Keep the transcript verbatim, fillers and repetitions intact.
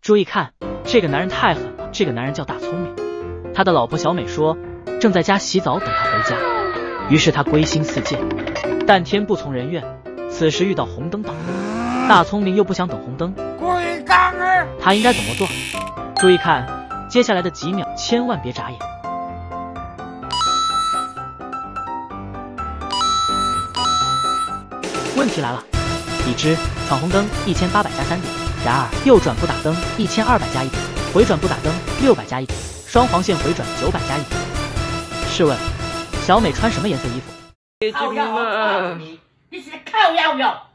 注意看，这个男人太狠了，这个男人叫大聪明。他的老婆小美说，正在家洗澡等他回家。于是他归心似箭，但天不从人愿，此时遇到红灯挡路，大聪明又不想等红灯，他应该怎么做？注意看，接下来的几秒千万别眨眼。问题来了，已知闯红灯一千八百加三点，然而右转不打灯一千二百加一点，回转不打灯六百加一点，双黄线回转九百加一点。试问，小美穿什么颜色衣服？ 靠腰，你是靠腰哟。